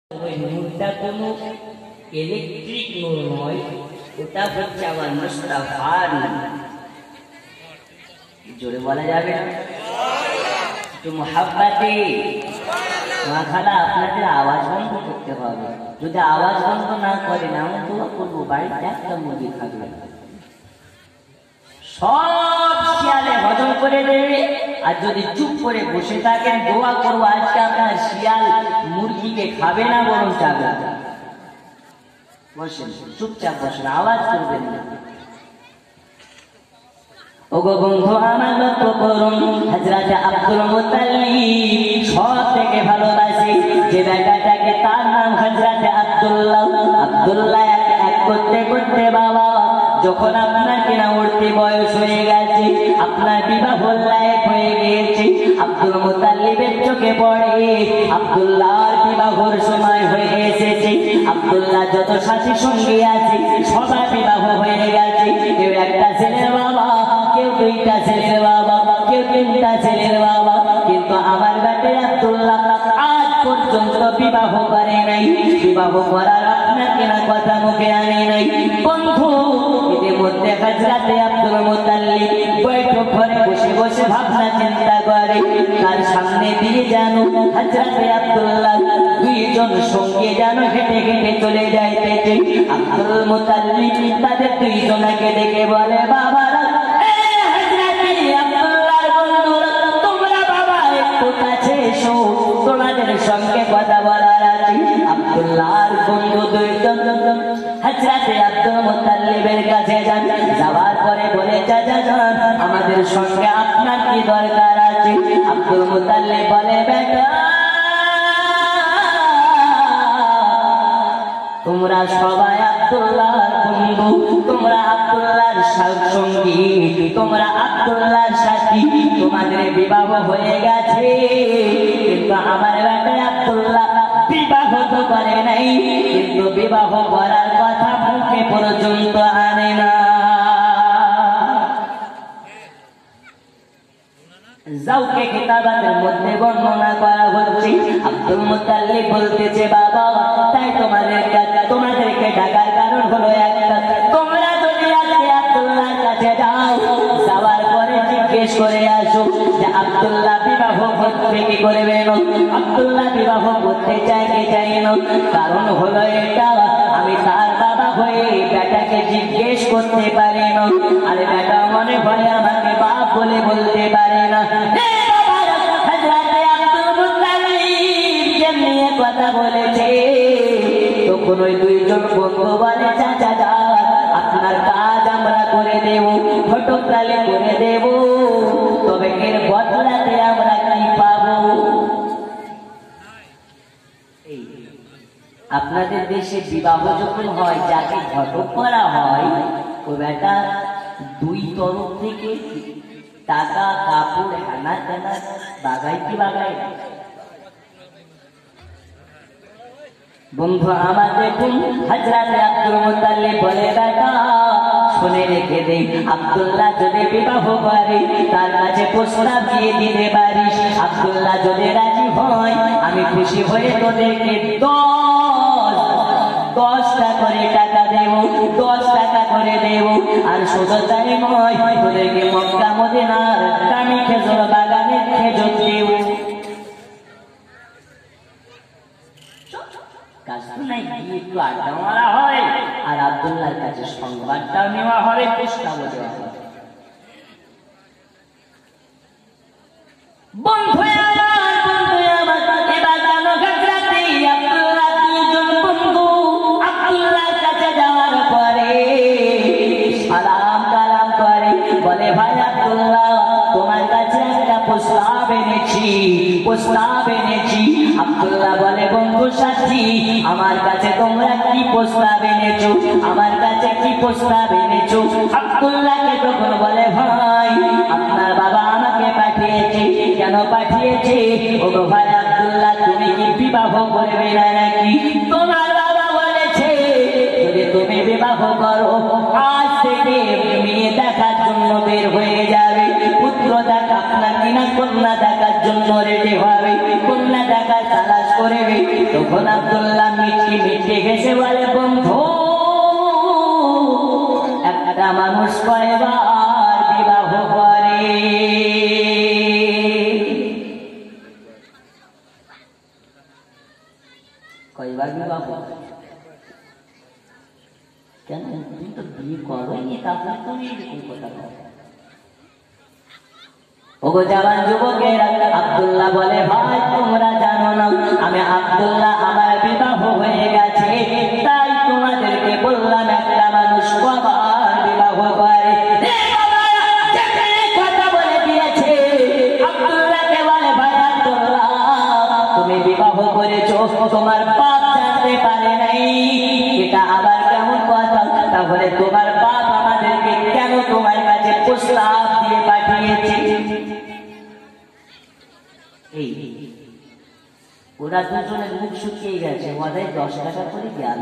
ওই নূরটা কোনো ইলেকট্রিক নূর নয়, ওটা হচ্ছে আমার মুস্তাফার নূর। জোরে বলা যাবে না? একটু মোহাব্বতে মা খালা আপনাদের আওয়াজ বন্ধ করতে হবে। যদি আওয়াজ বন্ধ না করেন আমি দোয়া করবো বাড়িতে একটা মুরগি থাকবে না, সব শিয়ালে হজম করে দেবে। আর যদি চুপ করে বসে থাকেন দোয়া করবো আজকে আপনার শিয়াল মুরগিকে খাবে না, বরং যাবে। বসেন, চুপচাপ বসেন, আওয়াজ করবেন না। ওগো বন্ধু আমার লক্ষ্য করুন, হযরত আব্দুল মুত্তালিব সব থেকে ভালোবাসে যে বেটাটাকে, তার নাম হযরত আব্দুল্লাহ। আব্দুল্লাহ এক করতে করতে বাবা যখন আপনার কিনা উঠতে বয়স হয়ে গেছে, আপনার বিবাহ লায়ক হয়ে গিয়েছে, আব্দুল মুত্তালিবের চোখে পড়ে আব্দুল্লাহর বিবাহর সময় হয়ে এসেছে। আব্দুল্লাহ যত সাথী সঙ্গী আছে সবার বিবাহ হয়ে গেছে। কেউ একটা ছেলের বাবা, কেউ দুইটা ছেলের বাবা, কেউ তিনটা ছেলের বাবা, কিন্তু আমার বেটে আব্দুল্লাহ আজ পর্যন্ত বিবাহ করে নাই। বিবাহ করার আপনার কেনা কথা মুখে আনে নাই। বন্ধু এদের মধ্যে হযরত আব্দুল মুত্তালিব বৈঠক ঘরে বসে বসে ভাবনা চিন্তা করে, তার সামনে দিয়ে যেন হযরত আব্দুল্লাহ দুইজন সঙ্গে যেন হেঁটে হেঁটে চলে যাইতেছে। আব্দুল মুত্তালিব তাদের দুইজনকে ডেকে বলে, বাবারা তোমাদের সঙ্গে কথা বলার আছে। আব্দুল্লাহর বন্ধু দুইজন হযরত আব্দুল মুত্তালিবের কাছে যান, যাওয়ার পরে বলে, চাচা যান আমাদের সঙ্গে আপনার কি দরকার আছে? আব্দুল মুত্তালিব বলে, বেটা তোমরা সবাই আব্দুল্লাহর বন্ধু, তোমরা আব্দুল্লাহর সঙ্গী, তোমরা আব্দুল্লাহর সাথী, তোমাদের বিবাহ হয়ে গেছে, কিন্তু আমার বেটা আব্দুল্লাহ বিবাহ তো করে নাই, কিন্তু বিবাহ করার কথা মুখে পর্যন্ত আনে না। যাওকে কিতাবের মধ্যে বর্ণনা করা হচ্ছে, আব্দুল মুত্তালিব বলতেছে, বাবা তাই তোমাদেরকে ডাকার কারণ হলো একটা, তোমরা যদি আজকে আব্দুল্লাহর কাছে যাও, যাওয়ার পরে জিজ্ঞেস করে আসো যে আব্দুল্লাহ বিবাহ করতে কি করবেন, আব্দুল্লাহ বিবাহ করতে চাই কি চাই না। কারণ হলো এটা, আমি তার বাবা হয়ে বেটাকে জিজ্ঞেস করতে পারি না, আর বেটা মনে ভয় আমাকে বাপ বলে বলতে পারে না। নিয়ে কথা বলেছে তখন ওই দুইজন বন্ধু বলে, চাচা যান আপনার কাজ আমরা করে দেব, ফটোগ্রাফি করে দেব, তবে এর বদলাতে আমরা কি পাবো? আপনাদের দেশে বিবাহ যখন হয় যাকে ঘটক করা হয়, ও বেটা দুই তরফ থেকে টাকা কাপড় হানা টানা বাগাই কি বাগাই। বন্ধু আমার দেখুন, হযরত আব্দুল মুত্তালিব বলে, বেটা শুনে রেখে দে, আব্দুল্লাহ যদি বিবাহ করে তার কাছে প্রস্তাব দিয়ে দিতে পারিস। আব্দুল্লাহ যদি রাজি হয় আমি খুশি হয়ে তোদেরকে 10টা করে টাকা দেব, 10 টাকা করে দেব। আর শুধু তাই নয়, তোদেরকে মক্কা মদিনার দামি খেজুর বাগানের খেজুর দেব। একটু আড্ডা মারা হয় আর আব্দুল্লাহর কাছে সংবাদটাও নেওয়া হবে, প্রস্তাবও দেওয়া হবে। আব্দুল্লাহর কাছে যাওয়ার পরে সালাম কালাম করে, বলে, ভাই আব্দুল্লাহ তোমার কাছে একটা প্রস্তাব এনেছি। আব্দুল্লাহ বলে, বন্ধু সাথী আমার কাছে তোমরা কি প্রস্তাব এনেছো? আমার কাছে কি প্রস্তাব এনেছো? আব্দুল্লাহকে তখন বলে, ভাই আপনার বাবা আমাকে পাঠিয়েছে। কেন পাঠিয়েছে? ও ভাই আব্দুল্লাহ তুমি কি বিবাহ করবে না নাকি? তোমার বাবা বলেছে যদি তুমি বিবাহ করো আজ থেকে মেয়ে দেখার জন্য বের হয়ে যাবে, পুত্র দেখা আপনার কিনা কন্যা দেখার জন্য রেডি হবে, কন্যা দেখার তালাশ করবে। তখন আব্দুল্লাহ মিষ্টি মিষ্টি হেসে বলে, বন্ধু একটা মানুষ কয়বার বিবাহ করে? কয়বার বিবাহ? কেন তুমি তো বিয়ে করোনি, তারপরে তুমি এরকম কথা বলো? ওগো জওয়ান যুবকেরা, আব্দুল্লাহ বলে, ভাই তোমরা জানো না আমি আব্দুল্লাহ আমার বিবাহ হয়ে গেছে, তাই তোমাদেরকে বললাম একটা মানুষ কবার বিবাহ করে। কথা বলে দিয়েছে আব্দুল্লাহকে বলে, ভাই আব্দুল্লাহ তুমি বিবাহ করেছো, তোমার বাপ জানতে পারে নাই, এটা আবার কেমন কথা? তাহলে তোমার বাপ আমাদেরকে কেন তোমার কাছে প্রস্তাব দিয়ে পাঠিয়েছে? এই ওরা দুজনের মুখ শুকিয়ে গেছে, ওদের 10 টাকা করে গেল।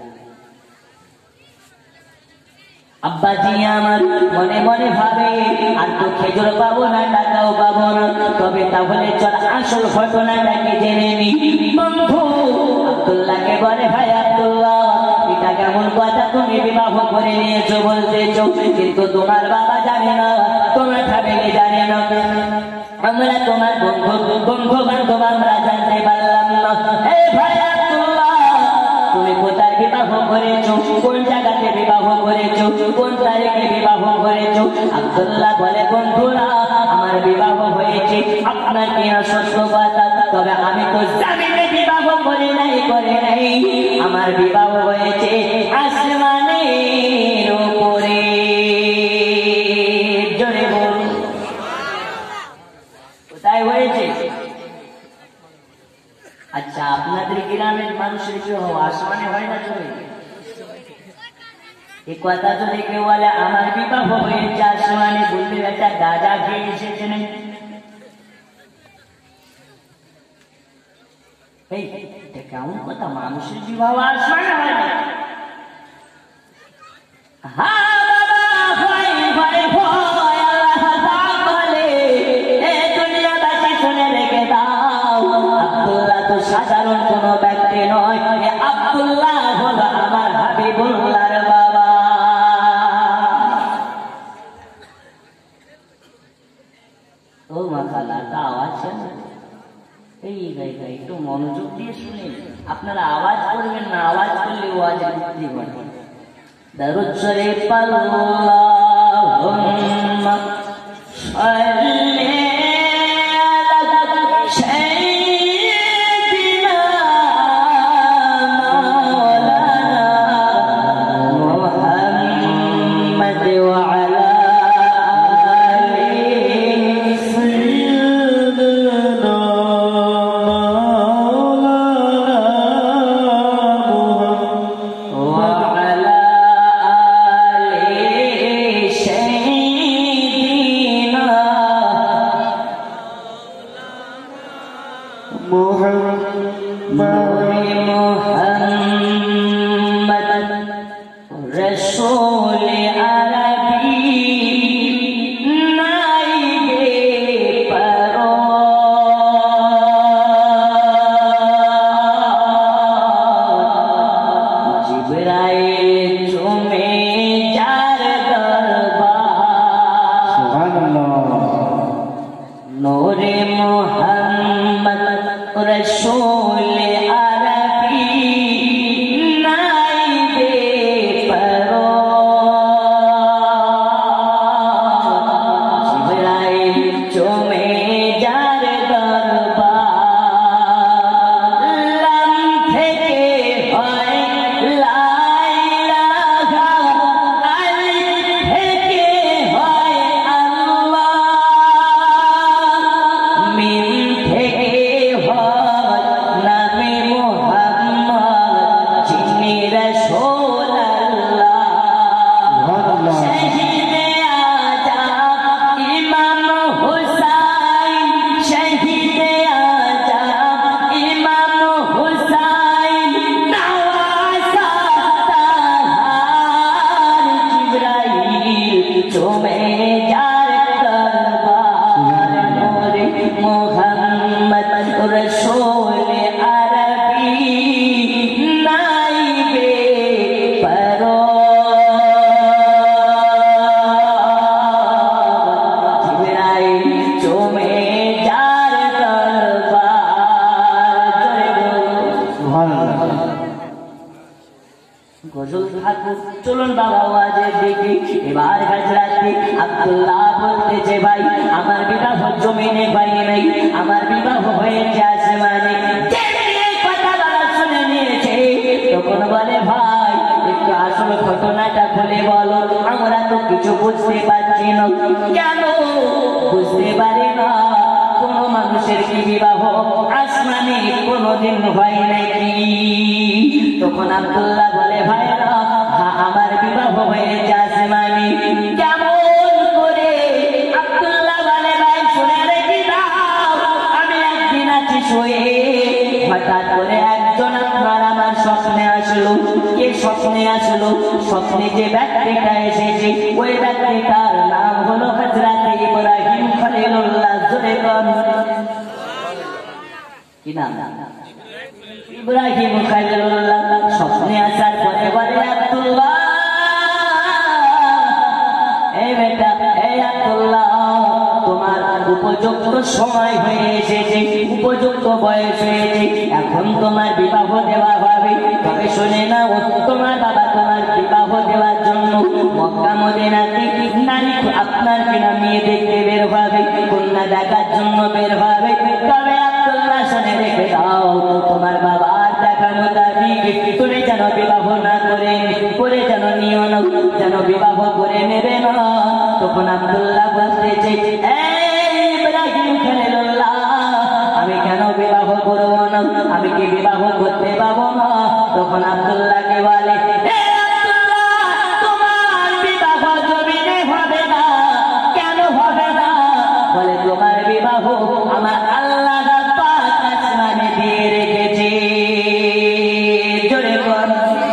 আব্বাজি আমার মনে মনে ভাবে, আর তো খেজুর পাবো না, টাকাও পাবো না, তবে তাহলে চল আসল ঘটনাটাকে জেনে নি। বন্ধু আব্দুল্লাহকে বলে, ভাই আব্দুল্লাহ এটা কেমন কথা? তুমি বিবাহ করে নিয়েছো বলতেছো, কিন্তু তোমার বাবা জানে না, তোমার ফ্যামিলি জানে না, আমরা তোমার বন্ধু বান্ধব আমরা জানতে পারলাম না। হে ভাই আব্দুল্লাহ তুমি কোথায় বিবাহ করেছো, কোন জায়গাতে বিবাহ করেছো, কোন তারিখে বিবাহ করেছো? আব্দুল্লাহ বলে, বন্ধুরা আমার বিবাহ হয়েছে, আপনার কিনা সত্য কথা, তবে আমি তো জামিনে বিবাহ করে নাই, আমার বিবাহ হয়েছে আসমানের উপরে। জোরে বল, কোথায় হয়েছে? আচ্ছা আপনাদের গ্রামের মানুষের কি আসমানে হয় না? চলে এই কথা যদি কেউ বলে আমার বিবাহ হয়েছে আসমানে, বলতে একটা দাদা খেয়ে এসেছে না? কেমন কথা? মানুষের বিবাহ আসমানে হয় না? সাধারণ কোন ব্যক্তি নয়, আব্দুল্লাহ হলো আমার হাবিবুল্লাহর বাবা। ও মাশাআল্লাহ, তা আওয়াজ এই একটু মনোযোগ দিয়ে শুনে, আপনারা আওয়াজ করবেন না, আওয়াজ করলে ওয়াজ বিক্রি হয়। দরুদ শরীফ আল্লাহুম্মা সাল্লি গজল থাকুক, চলুন বাবা ওয়াজের দিকে। এবার হাজরাতে আব্দুল্লাহ বলতেছে, ভাই আমার বিবাহ জমিনে হয় নাই, আমার বিবাহ হয়েছে আসমানে। কথা বলা শুনে নিয়েছে, তখন বলে ভাই একটু আসল ঘটনাটা খুলে বলো, আমরা তো কিছু বুঝতে পারছি না। কেন বুঝতে পারি না? কোন মানুষের কি বিবাহ আসমানে কোনদিন হয় নাকি? তখন আব্দুল্লাহ বলে, ভাইরা আমার বিবাহ হয়েছে আসমানে। কেমন করে? আব্দুল্লাহ বলে, ভাই শুনে রেখে দাও, আমি একদিন আছি শুয়ে, হঠাৎ করে একজন আপনার আমার স্বপ্নে আসলো। কে স্বপ্নে আসলো? স্বপ্নে যে ব্যক্তিটা এসেছে ওই ব্যক্তিটার নাম হলো হযরত ইব্রাহিম খলিলুল্লাহ। জোরে বল, কি নাম? ইব্রাহিম খলিলুল্লাহ। স্বপ্নে আসার পরে বলে, আব্দুল্লাহ, এই বেটা, এই আব্দুল্লাহ, তোমার উপযুক্ত সময় হয়ে এসেছে, উপযুক্ত বয়স হয়েছে, এখন তোমার বিবাহ দেওয়া হবে। তবে শুনে নাও, তোমার বাবা তোমার বিবাহ দেওয়ার জন্য মক্কা মদিনাতে নারী আপনার কিনা মেয়ে দেখতে বের হবে, কন্যা দেখার জন্য বের হবে। তবে আব্দুল্লাহ শুনে রেখে দাও, তোমার বাবার দেখা মোতাবিক তুমি যেন বিবাহ না করে যেন নিও না, যেন বিবাহ করে নেবে না। তখন আব্দুল্লাহ বলতেছে, ইব্রাহিম খলিলুল্লাহ, আমি কেন বিবাহ করবো না? আমি কি বিবাহ করতে পাবো না? তখন আব্দুল্লাহকে বলে, তোমার বিবাহ জমিনে হবে না। কেন হবে না? বলে, তোমার বিবাহ আমার আল্লাহ পাক আসমানে দিয়ে রেখেছে। জোরে বল।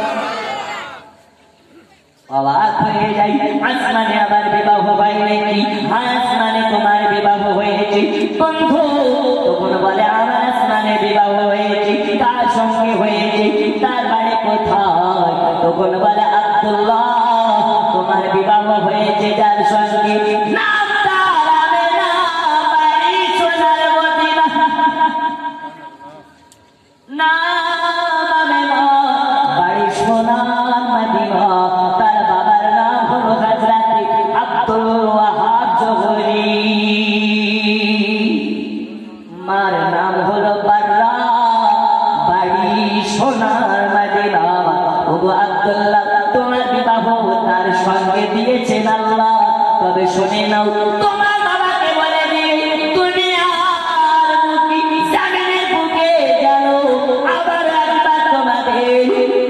অবাক হয়ে যাই, আসমানে আবার বিবাহ হয় নাকি? আসমানে তোমার বিবাহ হয়েছে বন্ধু। তখন বলে, আমার আসমানে বিবাহ হয়েছে। তার সঙ্গে হয়েছে, তার বাড়ি কোথায়? তখন বলে, আব্দুল্লাহ, তোমার বিবাহ হয়েছে যার সঙ্গে, নাম তার আমেনা, বাড়ি সোনার মদিনা। নাম আমেনা, বাড়ি সোনার মদিনা। তার বাবার নাম হলো হযরত আব্দুল ওয়াহাব জোহরি, মার নাম হলো বাররা, বাড়ি সোনার মদিনা। ওগো আব্দুল্লাহ, তোমার বিবাহ তার সঙ্গে দিয়েছেন আল্লাহ। তবে শুনে নাও, তোমার বাবাকে বলে দিয়ে তুমি আর জামিনের বুকে গেল, আবার একবার তোমাদের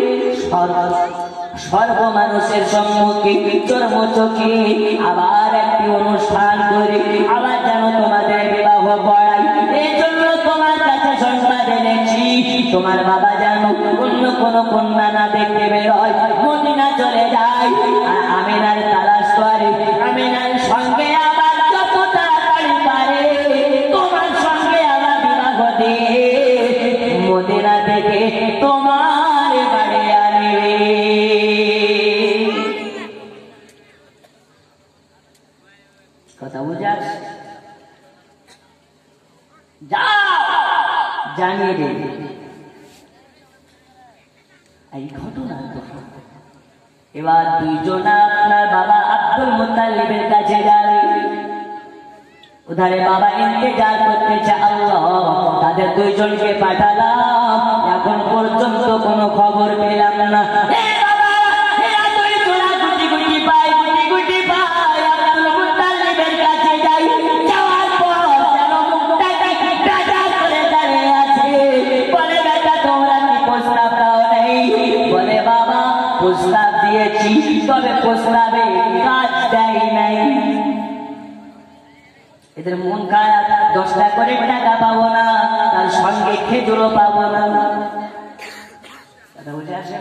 সর্ব মানুষের সম্মুখে চর্মচোখে আবার একটি অনুষ্ঠান করে আবার যেন তোমাদের বিবাহ পড়াই। এই জন্য তোমার কাছে সংবাদ এনেছি, তোমার বাবা যেন অন্য কোনো কন্যা না দেখতে বেরোয়, মদিনা চলে যায় আর আমিনার তালাশ করে, আমিনার সঙ্গে আবার যত তাড়াতাড়ি পারে তোমার সঙ্গে আবার বিবাহ দিয়ে মদিনা থেকে তোমার বাড়ি আনবে। কথা বুঝে আসছে? যাও জানিয়ে দে এই ঘটনা। এবার দুইজনা আপনার বাবা আব্দুল মুত্তালিবের কাছে যাবে। উধারে বাবা ইন্তেজার করতেছে, আল্লাহ তাদের দুইজনকে পাঠালাম, এখন পর্যন্ত কোনো খবর পেলাম না। প্রস্তাব দিয়েছি, তবে প্রস্তাবে কাজ দেয় নাই। এদের মন খারাপ, 10টা করে টাকা পাবো না, তার সঙ্গে খেজুরও পাবো না। কথা বুঝে আসে?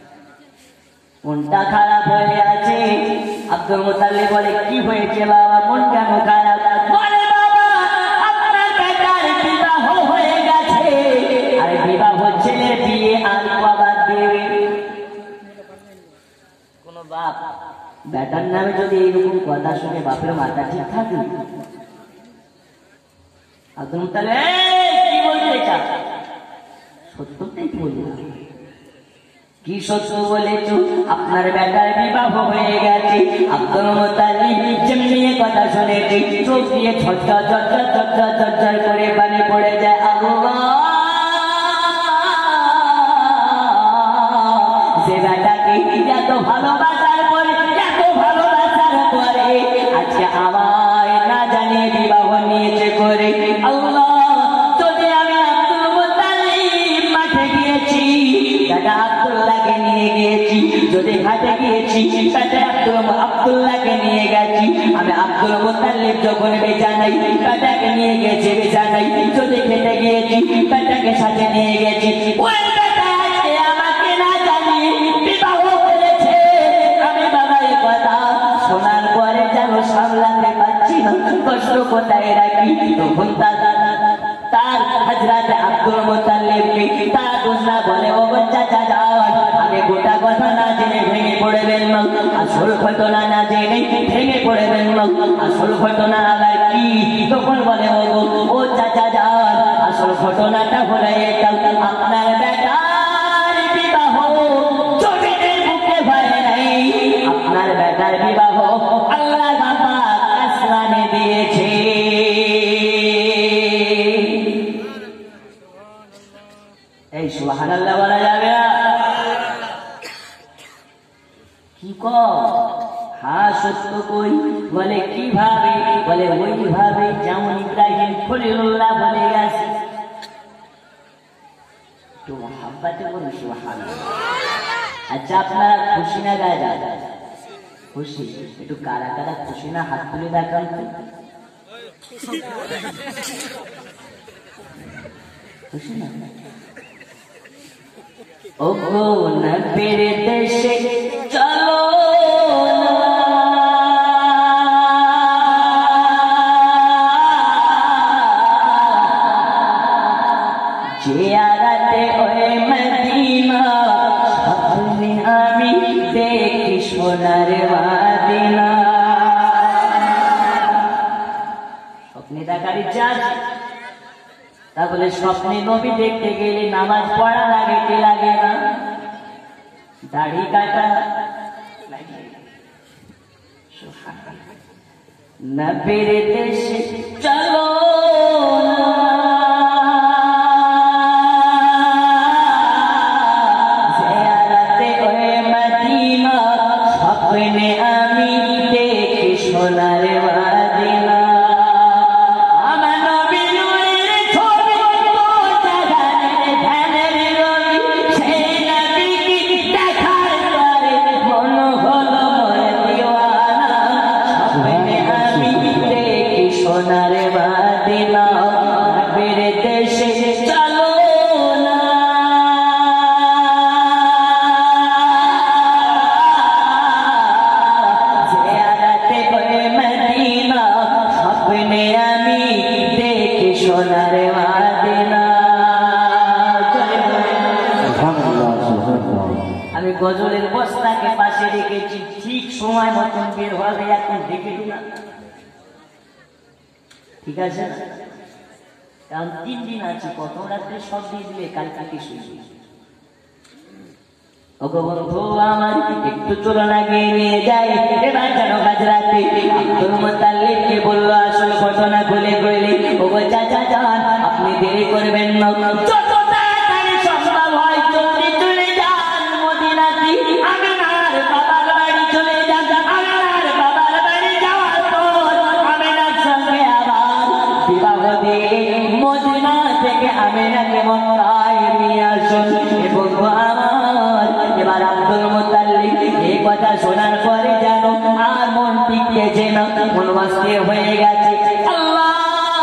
মনটা খারাপ হয়ে আছে। আব্দুল মুত্তালিব বলে, কি হয়েছে বাবা, মন কেন খারাপ? বলে, বাবা আপনার বেটার বিবাহ হয়ে গেছে। আর বিবাহ ছেলে বিয়ে আর বাবা দেবে। কোন বাপ বেটার নামে যদি এইরকম কথা শুনে বাপের মাথা ঠিক থাকে? আব্দুল মুত্তালিব কি বলতে চান? সত্যটাই বললাম। কি সত্য বলেছ? আপনার বেটার বিবাহ হয়ে গেছে। আব্দুল মুত্তালিব যেমনি কথা শুনেছি চোখ দিয়ে ঝরঝর ঝরঝর ঝরঝর ঝরঝর করে পানি পড়ে যায়। আল্লাহ, যে বেটাকে এত ভালোবাসার পরে আজকে আমায় না জানিয়ে বিবাহ নিয়েছে করে। আল্লাহ, যদি আমি আব্দুল মুত্তালিব মাঠে গিয়েছি দাদা আব্দুল্লাহকে নিয়ে গিয়েছি, যদি ঘাটে গিয়েছি তাতে আব্দুল্লাহকে নিয়ে গেছি, আমি আব্দুল মুত্তালিব যখন বেচা নাই তাটাকে নিয়ে গেছি বেচা নাই, যদি খেতে গিয়েছি তাটাকে সাথে নিয়ে গেছি। ওই বেটা আজকে আমাকে না জানিয়ে বিবাহ করেছে। আমি বাবা এই কথা শোনার পরে যেন সামলাতে পারছি না, কষ্ট কোথায় রাখি। তখন তার হযরত আব্দুল মুত্তালিবকে তার দুসরা বলে, ও চাচা যাও, আগে গোটা কথা না জেনে ভেঙে পড়বেন না, আসল ঘটনা না জেনে ভেঙে পড়বেন না, আসল ঘটনা আবার কি? তখন বলে, ও চাচা যাও, আসল ঘটনাটা হলো এটা, আপনার বেটার বিবাহ জমিনের বুকে হয় নাই, আপনার বেটার বিবাহ আল্লাহ বাবা আসমানে দিয়েছে। এই সুবহানাল্লাহ বলা যাবে না? কি কও? হ্যাঁ সত্য কই। বলে কিভাবে? বলে ওইভাবে যেমন ইব্রাহিম খলিলুল্লাহ বলে গেছে। তো মহাব্বতে বলুন সুবহানাল্লাহ। আচ্ছা আপনারা খুশি না গায়ে? খুশি? একটু কারা কারা খুশি না হাত তুলে দেখান তো। খুশি না? ও গো নবীর দেশে চলো জিয়ারতে ওই মদিনা, স্বপ্নে আমি দেখি সোনার মদিনা। স্বপ্নে দেখার ইচ্ছা আছে? তা বলে স্বপ্নে নবী দেখতে গেলে নামাজ পড়া লাগে কি লাগে না? দাড়ি কাটা লাগে। নবীর দেশে চলো জিয়ারতে ওই মদিনা, স্বপ্নে আমি দেখি সোনার মদিনা। সোনার মদিনা নবীর দেশে চলো না, জিয়ারতে ওই মদিনা, স্বপ্নে আমি দেখি সোনার মদিনা। আমি গজলের বস্তাকে পাশে রেখেছি, ঠিক সময় মতন বের হবে, এখন দেখে দিলাম। ঠিক আছে? কারণ 3 দিন আছে, কত রাত্রে সব দিয়ে দিলে কালকে কিছু। ওগো বন্ধু আমার একটু চলো লাগিয়ে নিয়ে যায়। এবার যেন হাজরাতে আব্দুল মুত্তালিবকে বললো আসল ঘটনা খুলে বলে, ওগো চাচা যান, আপনি দেরি করবেন না, যত তাড়াতাড়ি সম্ভব হয় জলদি চলে যান মদিনাতে। আমিনার বাবার বাড়ি চলে যান। আমিনার বাবার বাড়ি যাওয়ার পর আমিনার সঙ্গে আবার বিবাহ দিয়ে মদিনা থেকে আমিনাকে মক্কায় নিয়ে আসুন। এবং আমার এবার আব্দুল মুত্তালিব এই কথা শোনার পরে যেন আর মন টিকেছে না, মন অস্থির হয়ে গেছে। আল্লাহ,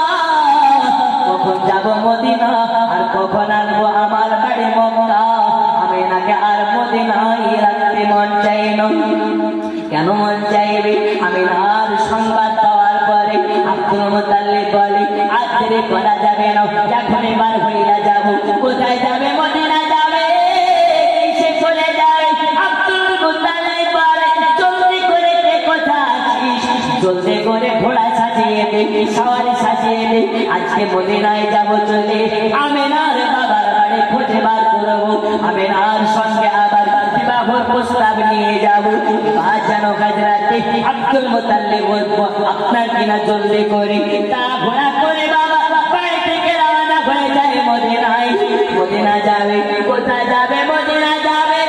কখন যাব মদিনা আর কখন আসবো আমার বাড়ি মক্কা? আমিনাকে আর মদিনায় রাখতে মন চাই না। কেন মন চাইবে? আমিনার সংবাদ পাওয়ার পরে আব্দুল মুত্তালিব বলে আজ দেরি করা যাবে না, এখন এবার হইয়া যাব। কোথায় যাবে? মদিনা যাবে। সে চলে যায়। আব্দুল মুত্তালিব বলে জলদি করে কে কোথায় আছিস? জলদি করে ঘোড়া সাজিয়ে দে, সওয়ারি সাজিয়ে দে, আজকে মদিনায় যাব চলে। আমিনার বাবার বাড়ি খুঁজে বার করবো, আমিনার সঙ্গে আবার বিবাহর প্রস্তাব নিয়ে যাবো। যেন হাজরাতে আব্দুল মুতাল্লিব বলবো আপনার কিনা জলদি করে তা ঘোড়া করে বাবা বাড়ি থেকে রওনা হয়ে যায় মদিনায়। মদিনা যাবে, কোথায় যাবে? মদিনা যাবে,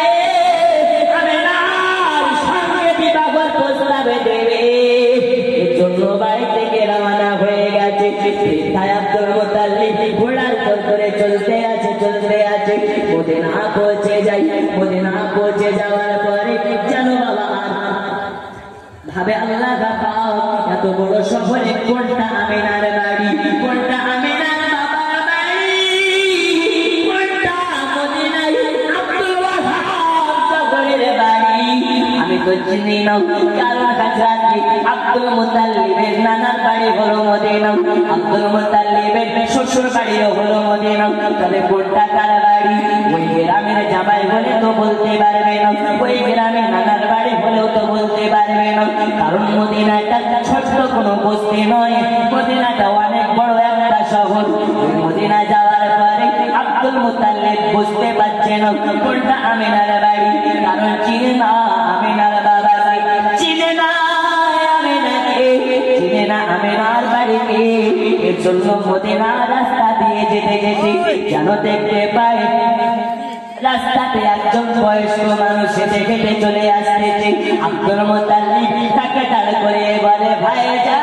আমিনার সঙ্গে বিবাহর প্রস্তাব দেবে, এর জন্য বাড়ি থেকে রওনা হয়ে গেছে। তাই আব্দুল মুতাল্লিব ঘোড়ার পর করে চলতে আছে, চলতে আছে, মদিনা পৌঁছে যায়। মদিনা পৌঁছে যাওয়ার পরে জানো বাবা ভাবে আল্লাহ এত বড় শহরে কোনটা আমিনার বাড়ি, কোনটা আমিনার বাবার বাড়ি, কোনটা মদিনায় আব্দুল ওয়াহাব শহরের বাড়ি আমি তো চিনি না। কারণ হাজরাতে আব্দুল মুতাল্লিবের নানার বাড়ি হলো মদিনা, আব্দুল মুতাল্লিবের শ্বশুর বাড়িও হলো মদিনা। তবে কোনটা কার বাড়ি ওই গ্রামের জামাই বলে তো বলতে পারবে না, ওই গ্রামের নানার বাড়ি হলেও তো বলতে পারবে না। কারণ মদিনাটা ছোট্ট কোনো বস্তি নয়, মদিনাটা অনেক বড় একটা শহর। মদিনা যাওয়ার পরে আব্দুল মুতাল্লিব বুঝতে পারছে না কোনটা আমিনার বাড়ি, কারণ চিনে না আমিনার বাবাকে, চিনে না আমিনাকে, চিনে না আমিনার বাড়িকে। এর জন্য মদিনা রাস্তা দিয়ে যেতে যেতে যেন দেখতে পায় রাস্তাতে একজন বয়স্ক মানুষ হেঁটে হেঁটে চলে আসতেছে। আব্দুল মুতাল্লিব তাকে দাঁড় করে বলে ভাইজান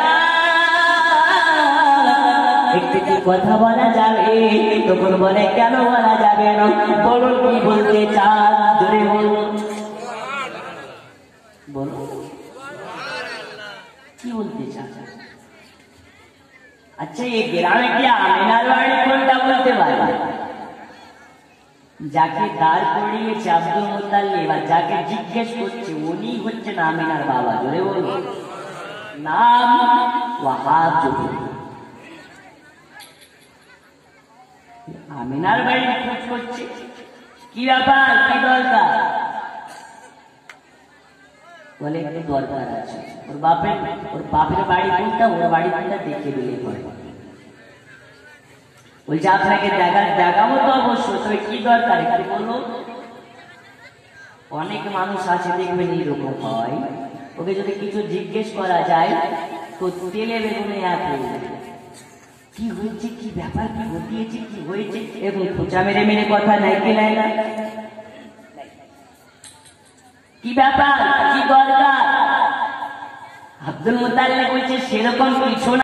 একটু কি কথা বলা যাবে? তখন বলে কেন বলা যাবে না, বলুন কি বলতে চান, জোরে বলুন, বলুন কি বলতে চান। আচ্ছা এই গ্রামে কি আমিনার বাড়ি কোনটা বলতে পারবে? যাকে দাঁড় করিয়েছে আব্দুল মুতাল্লিব আর যাকে জিজ্ঞেস করছে উনি হচ্ছেন আমিনার বাবা, জোরে বলুন নাম ওয়াহাব। আমিনার বাড়ি খোঁজ করছে, কি ব্যাপার, কি দরকার? বলে একটু দরকার আছে, ওর বাপের বাড়ি কোনটা, ওর বাড়ি কোনটা দেখে দিলে পরে। বলছে আপনাকে দেখাবো তো অবশ্য, তবে কি দরকার একটু বলবো। অনেক মানুষ আছে দেখবেন এইরকম হয়, ওকে যদি কিছু জিজ্ঞেস করা যায় তো তেলে বেগুনে এক হয়ে যায়, কি হয়েছে, কি ব্যাপার, কি ঘটিয়েছে, কি হয়েছে, এবং খোঁচা মেরে মেরে কথা নাই কি নাই না, কি ব্যাপার, কি দরকার। আব্দুল মুতাল্লিব বলছে সেরকম কিছু না।